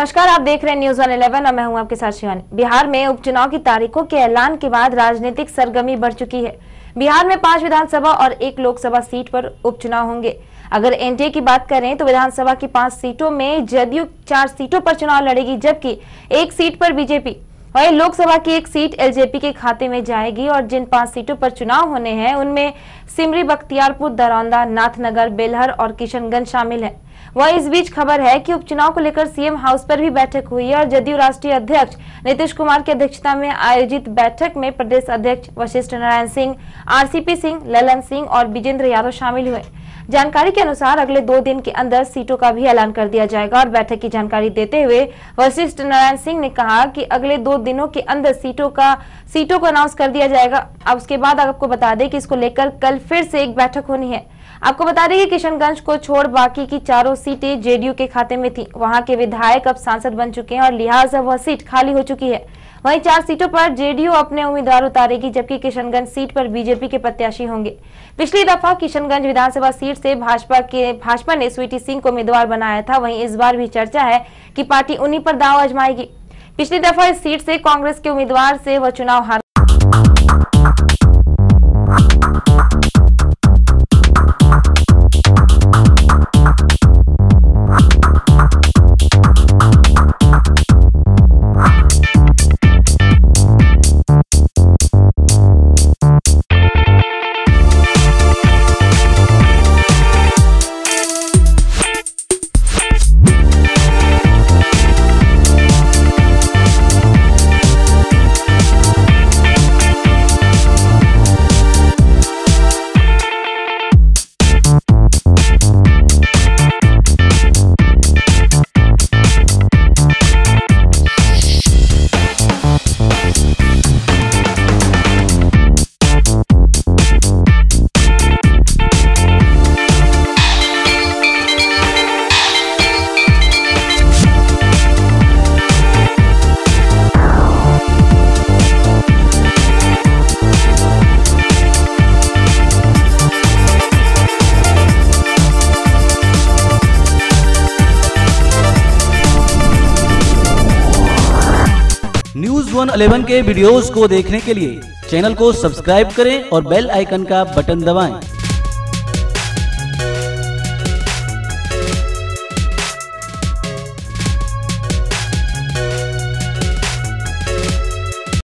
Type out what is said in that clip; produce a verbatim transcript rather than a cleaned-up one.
नमस्कार, आप देख रहे हैं न्यूज वन इलेवन और मैं हूं आपके साथ शिवानी। बिहार में उपचुनाव की तारीखों के ऐलान के बाद राजनीतिक सरगर्मी बढ़ चुकी है। बिहार में पांच विधानसभा और एक लोकसभा सीट पर उपचुनाव होंगे। अगर एनडीए की बात करें तो विधानसभा की पांच सीटों में जदयू चार सीटों पर चुनाव लड़ेगी, जबकि एक सीट पर बीजेपी। वहीं लोकसभा की एक सीट एलजेपी के खाते में जाएगी और जिन पांच सीटों पर चुनाव होने हैं उनमें सिमरी, बख्तियारपुर, दरौंदा, नाथनगर, बेलहर और किशनगंज शामिल है। वह इस बीच खबर है कि उपचुनाव को लेकर सीएम हाउस पर भी बैठक हुई है और जदयू राष्ट्रीय अध्यक्ष नीतीश कुमार की अध्यक्षता में आयोजित बैठक में प्रदेश अध्यक्ष वशिष्ठ नारायण सिंह, आरसीपी सिंह, ललन सिंह और विजेंद्र यादव शामिल हुए। जानकारी के अनुसार अगले दो दिन के अंदर सीटों का भी ऐलान कर दिया जाएगा और बैठक की जानकारी देते हुए वशिष्ठ नारायण सिंह ने कहा कि अगले दो दिनों के अंदर सीटों का सीटों को अनाउंस कर दिया जाएगा। अब उसके बाद आपको बता दें कि इसको लेकर कल फिर से एक बैठक होनी है। आपको बता दें कि किशनगंज को छोड़ बाकी की चारों सीटें जेडीयू के खाते में थी। वहां के विधायक अब सांसद बन चुके हैं और लिहाजा वह सीट खाली हो चुकी है। वहीं चार सीटों पर जेडीयू अपने उम्मीदवार उतारेगी, जबकि किशनगंज सीट पर बीजेपी के प्रत्याशी होंगे। पिछली दफा किशनगंज विधानसभा सीट से भाजपा के भाजपा ने स्वीटी सिंह को उम्मीदवार बनाया था। वहीं इस बार भी चर्चा है कि पार्टी उन्हीं पर दांव आजमाएगी। पिछली दफा इस सीट से कांग्रेस के उम्मीदवार से वह चुनाव हार न्यूज वन इलेवन के वीडियोस को देखने के लिए चैनल को सब्सक्राइब करें और बेल आइकन का बटन दबाएं।